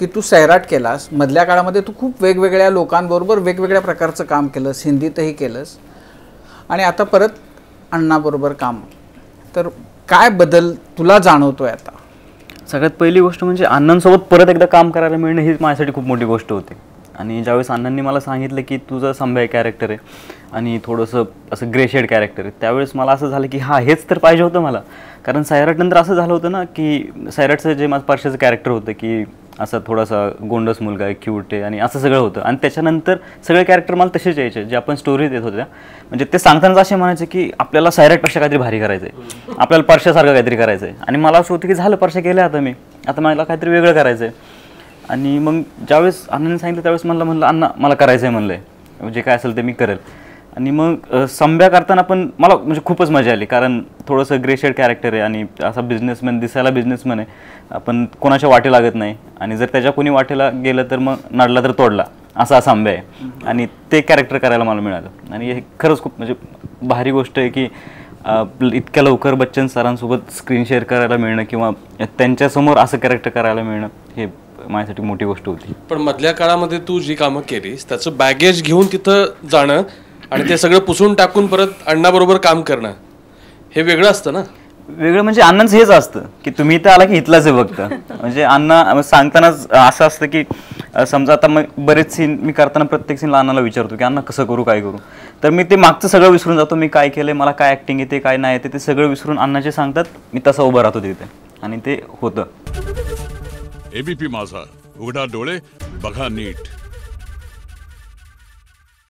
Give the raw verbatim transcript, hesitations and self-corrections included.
की तू सैराट केलास, मधल्या काळामध्ये तू खूप वेगवेगळ्या लोकांबरोबर वेगवेगळ्या प्रकारचं काम केलंस, हिंदीतही केलंस आणि आता परत अण्णाबरोबर काम. तर काय बदल तुला जाणवतोय आता? सगळ्यात पहिली गोष्ट म्हणजे अण्णांसोबत परत एकदा काम करायला मिळणं ही माझ्यासाठी खूप मोठी गोष्ट होती. आणि ज्यावेळेस अण्णांनी मला सांगितलं की तुझं संभय कॅरेक्टर आहे आणि थोडंसं असं ग्रे शेड कॅरेक्टर आहे, त्यावेळेस मला असं झालं की हां हेच तर पाहिजे होतं मला. कारण सैराटनंतर असं झालं होतं ना की सैराटचं जे माझं परशाचं कॅरेक्टर होतं की असं थोडासा गोंडस मुलगा आहे, क्यूट आहे आणि असं सगळं होतं. आणि त्याच्यानंतर सगळे कॅरेक्टर मला तसेच यायचे जे आपण स्टोरी देत होत्या. म्हणजे ते सांगतानाच असे म्हणायचे की आपल्याला सैराटपेक्षा काहीतरी भारी करायचं आहे, आपल्याला परशासारखं काहीतरी करायचं आहे. आणि मला असं होतं की झालं परशा केलं आता मी, आता मला काहीतरी वेगळं करायचं आहे. आणि मग ज्यावेळेस अण्णांनी सांगितलं त्यावेळेस मला म्हणलं अण्णा मला करायचं आहे म्हणलं आहे, जे काय असेल ते मी करेल. आणि मग संभ्या करताना पण मला म्हणजे खूपच मजा आली, कारण थोडंसं ग्रे शेड कॅरेक्टर आहे आणि असा बिझनेसमॅन, दिसायला बिझनेसमॅन आहे, पण कोणाच्या वाटे लागत नाही आणि जर त्याच्या कोणी वाटेला गेलं तर मग नडला तर तोडला, असा संभ्या आहे. आणि ते कॅरेक्टर करायला मला मिळालं आणि हे खरंच खूप म्हणजे भारी गोष्ट आहे की इतक्या लवकर बच्चन सरांसोबत स्क्रीन शेअर करायला मिळणं किंवा त्यांच्यासमोर असं कॅरेक्टर करायला मिळणं हे माझ्यासाठी मोठी गोष्ट होती. पण मधल्या काळामध्ये तू जी कामं केलीस त्याचं बॅगेज घेऊन तिथं जाणं आणि ते सगळं पुसून टाकून परत अण्णाबरोबर काम करणं हे वेगळं असतं ना. वेगळं म्हणजे अण्णांचं हेच असतं की तुम्ही इथं आला की इथलाच आहे फक्त. म्हणजे अण्णा सांगतानाच असं असतं की समजा आता मग बरेच सीन मी करताना प्रत्येक सीनला अण्णाला विचारतो की अण्णा कसं करू, काय करू. तर मी ते मागचं सगळं विसरून जातो, मी काय केलं, मला काय ॲक्टिंग येते काय नाही येते, ते सगळं विसरून अण्णा जे सांगतात मी तसं उभं राहतो तिथे आणि ते होतं. एबीपी माझा, उघडा डोळे बघा नीट.